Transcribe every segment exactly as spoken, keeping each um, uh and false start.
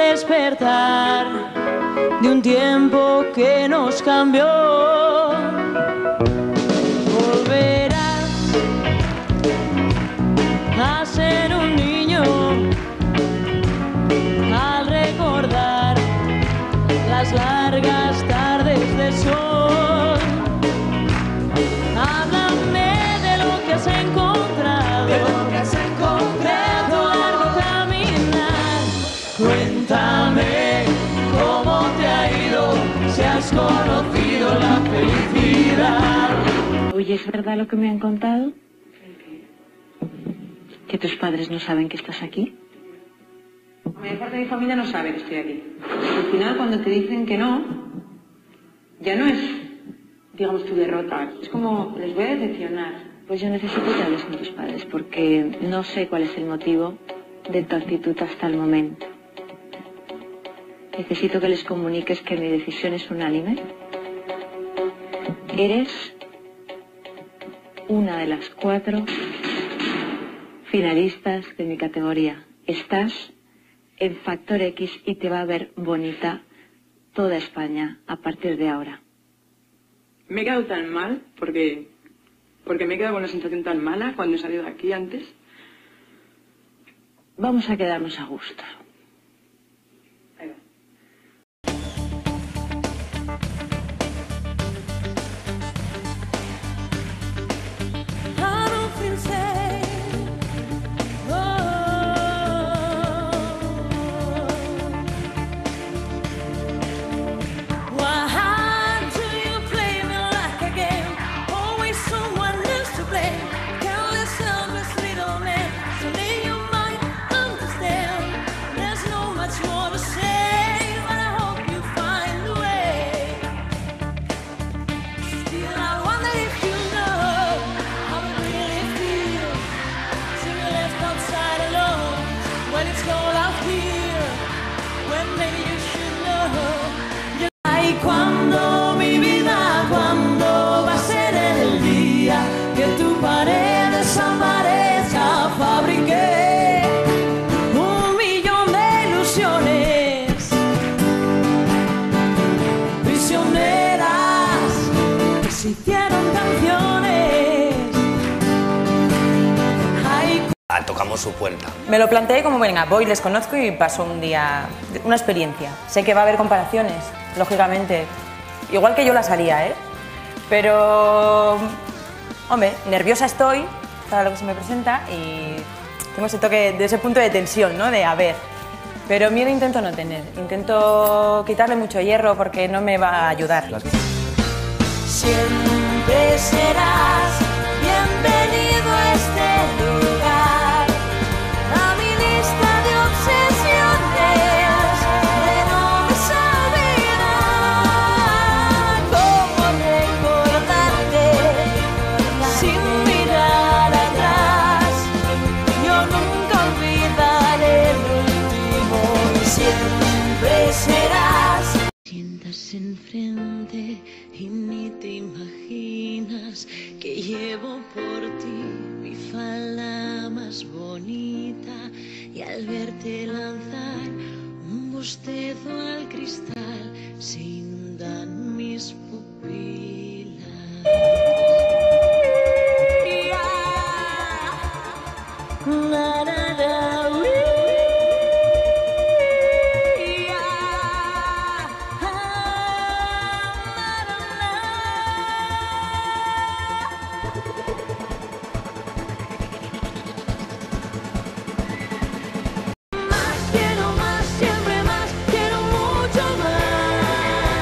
despertar de un tiempo que nos cambió. Volverás a ser un niño al recordar las largas tardes de sol. Háblame de lo que has encontrado, de lo que has encontrado, de tu largo caminar. Cuéntame cómo te ha ido, si has conocido la felicidad. Oye, ¿es verdad lo que me han contado? ¿Que tus padres no saben que estás aquí? La mayor parte de mi familia no sabe que estoy aquí. Al final, cuando te dicen que no, ya no es, digamos, tu derrota. Es como, les voy a decepcionar. Pues yo necesito que hables con tus padres, porque no sé cuál es el motivo de tu actitud hasta el momento. Necesito que les comuniques que mi decisión es unánime. Eres una de las cuatro finalistas de mi categoría. Estás en Factor X y te va a ver bonita toda España a partir de ahora. Me he quedado tan mal porque, porque me he quedado con una sensación tan mala cuando he salido de aquí antes. Vamos a quedarnos a gusto. Ahí va. Ay, cuando mi vida, cuando va a ser el día que tu pared desaparezca. Fabriqué un millón de ilusiones prisioneras que se hicieron canciones. Ay, tocamos su puerta. Me lo planteé como, venga, voy, les conozco y paso un día, una experiencia. Sé que va a haber comparaciones, lógicamente, igual que yo las haría, ¿eh? Pero, hombre, nerviosa estoy para lo que se me presenta y tengo ese toque, de ese punto de tensión, ¿no? De a ver. Pero miedo intento no tener, intento quitarle mucho hierro porque no me va a ayudar. siempre serás bienvenido a este lugar. A mi lista de obsesiones de no me olvidar. Cómo recordarte sin mirar atrás. Yo nunca olvidaré el último y siempre serás. Sientas enfrente y ni te imaginas que llevo por ti mi falda más bonita, y al verte lanzar un bostezo al cristal se inundan mis pupilas. Na, na, na, uy. Más, quiero más, siempre más, quiero mucho más.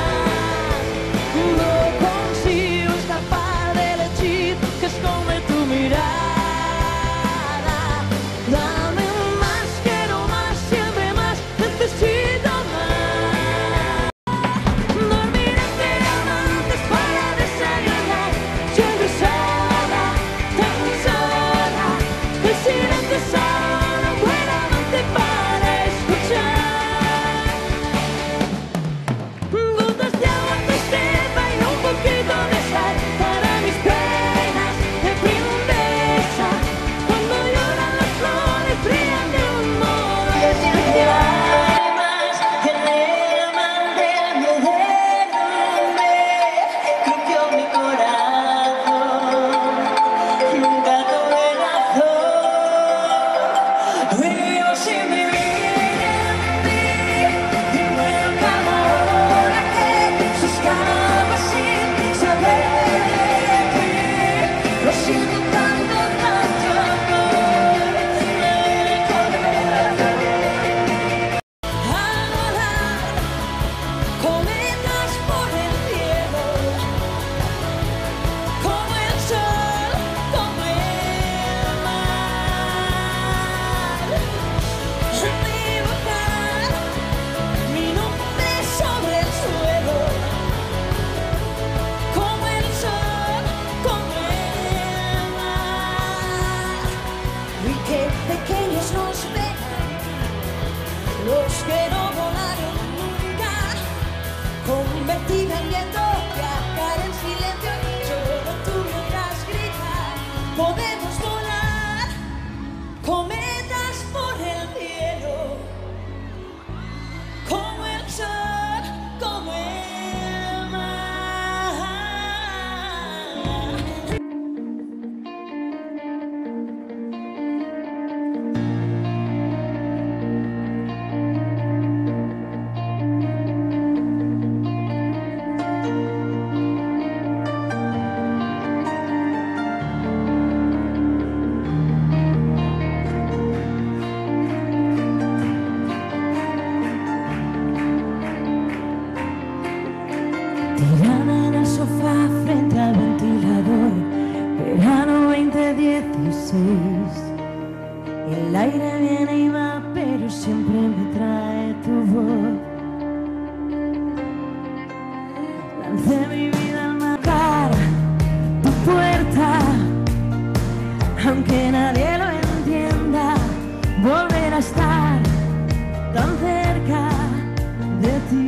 convertida en viento, viajar en silencio, solo tú me das gritar. Podemos volar, cometas por el cielo, como el sol, como el mar. Tirada en el sofá frente al ventilador, verano veinte dieciséis. El aire viene y va, pero siempre me trae tu voz. Lancé mi vida al marcar tu puerta, aunque nadie lo entienda, volver a estar tan cerca de ti.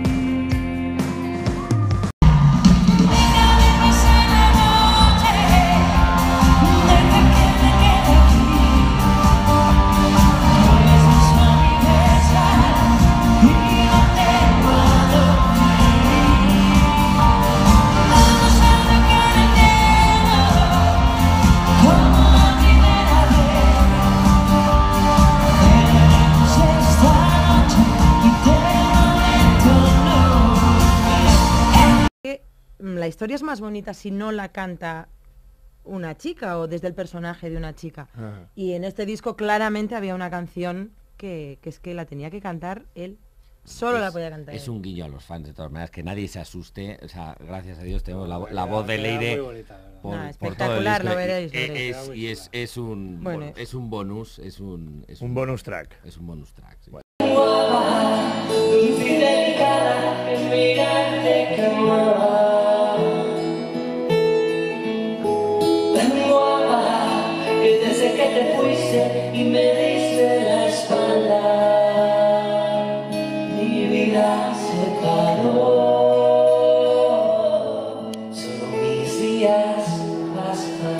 La historia es más bonita si no la canta una chica o desde el personaje de una chica. Ajá. Y en este disco claramente había una canción que, que es que la tenía que cantar él. Solo es, la podía cantar Es él. un guiño a los fans, de todas maneras, que nadie se asuste. O sea, gracias a Dios tenemos la, No, la queda- voz de queda Leire muy bonita, la verdad. por, No, por espectacular, todo el lo disco. veréis, lo Eh, veréis. es- y es, es un Bueno, bueno, es un bonus, es un es Un bonus track. es un bonus track. Sí. Dulce y delicada, en mirarte quemaba. Tan guapa, que desde que te fuiste y me diste la espalda, mi vida se paró. Solo mis días bastan.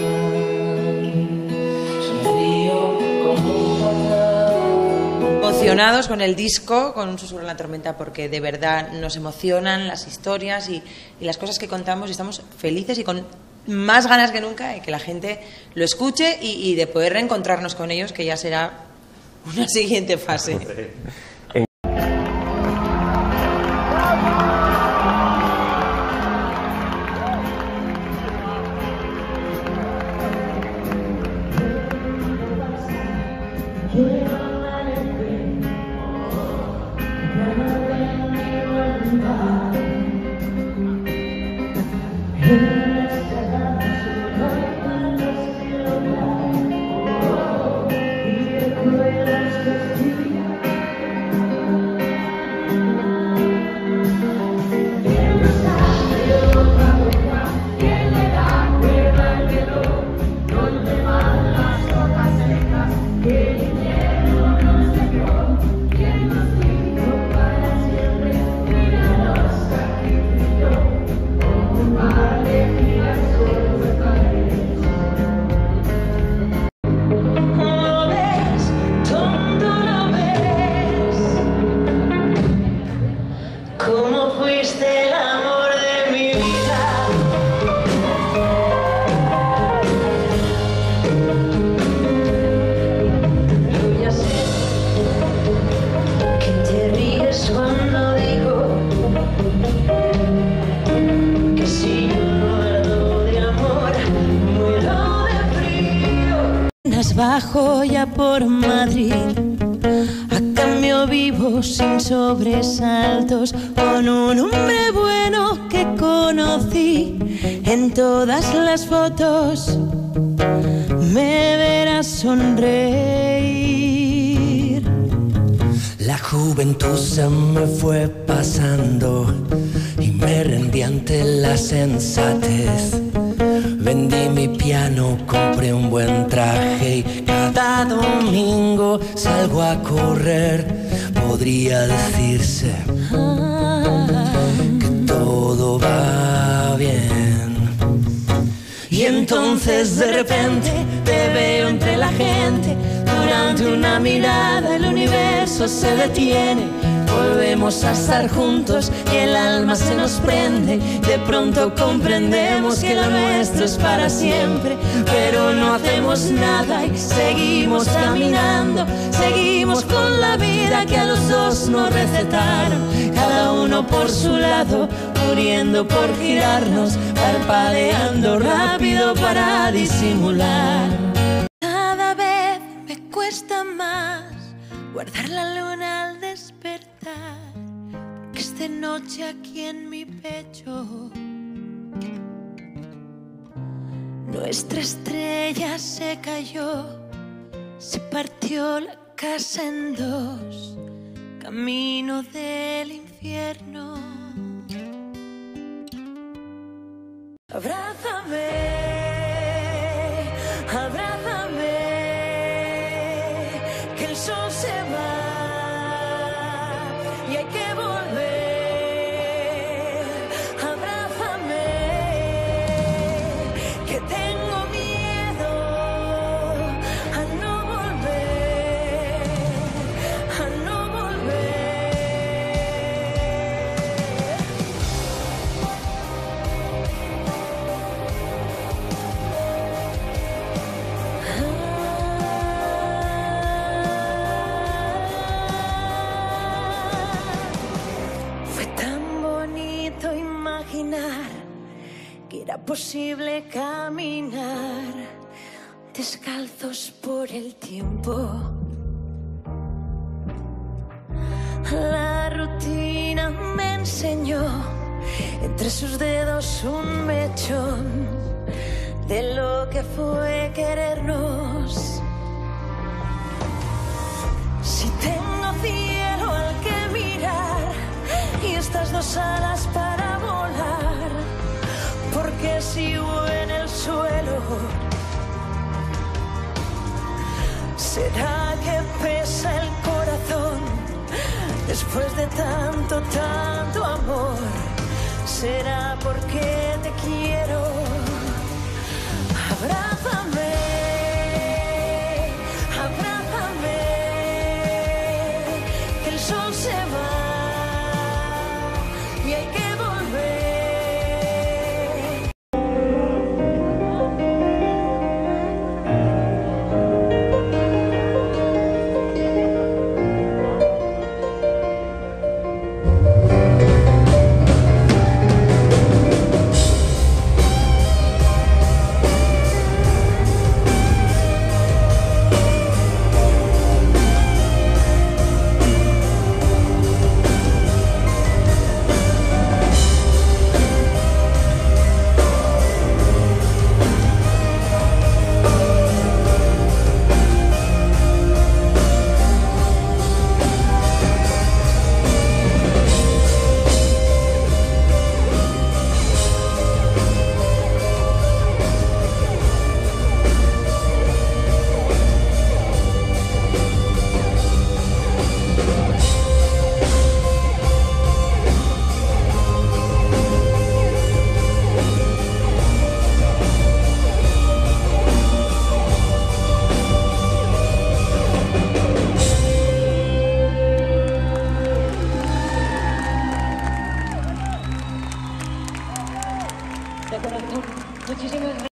Sonrío como un patán. Emocionados con el disco, con Un susurro en la tormenta, porque de verdad nos emocionan las historias y, y las cosas que contamos, y estamos felices y con más ganas que nunca de que la gente lo escuche y, y de poder reencontrarnos con ellos, que ya será una siguiente fase. No ves, tonto, no ves cómo fuiste el amor de mi vida. Yo ya sé que te ríes cuando digo que si yo muero de amor, muero de frío. Bajo ya por Madrid, a cambio vivo sin sobresaltos, con un hombre bueno que conocí en todas las fotos. Me verás sonreír. La juventud se me fue pasando y me rendí ante la sensatez. Vendí mi piano, compré un buen traje y cada domingo salgo a correr. Podría decirse que todo entonces de repente te veo entre la gente. Durante una mirada el universo se detiene. Volvemos a estar juntos y el alma se nos prende. De pronto comprendemos que lo nuestro es para siempre, pero no hacemos nada y seguimos caminando. Seguimos con la vida que a los dos nos recetaron, cada uno por su lado, muriendo por girarnos, parpadeando rápido para disimular. Cada vez me cuesta más guardar la luna al despertar, porque es de noche aquí en mi pecho. Nuestra estrella se cayó, se partió la casa en dos, camino del infierno. Abrázame, abrázame, que el sol se va y hay que volver. Abrázame, que tengo miedo a no volver, a no volver. Fue tan bonito imaginar que era posible caminar descalzos por el tiempo. La rutina me enseñó entre sus dedos un mechón de lo que fue querernos. Si tengo cielo al que mirar y estas dos alas para volar, porque sigo en el suelo. ¿Será que pesa el corazón después de tanto, tanto amor? ¿Será porque te quiero? Abrázame, abrázame, que el sol se va y hay que volver. De corazón, muchísimas gracias.